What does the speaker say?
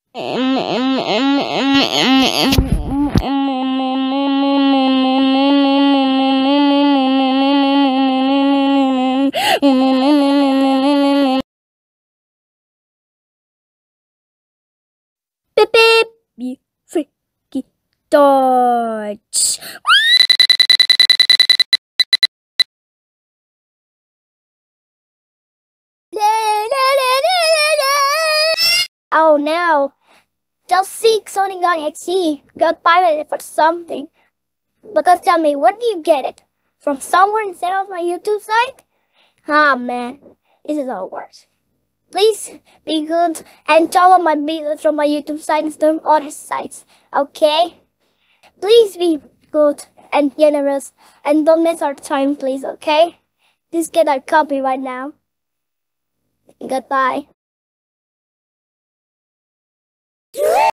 Beep beep, you freaky torch. Oh no, just seek Sonic.exe got pirated for something. Because tell me, where do you get it? From somewhere instead of my YouTube site? Ah man, this is all worse. Please be good and download my videos from my YouTube site instead of other sites, okay? Please be good and generous and don't miss our time, please, okay? Please get our copy right now. Goodbye.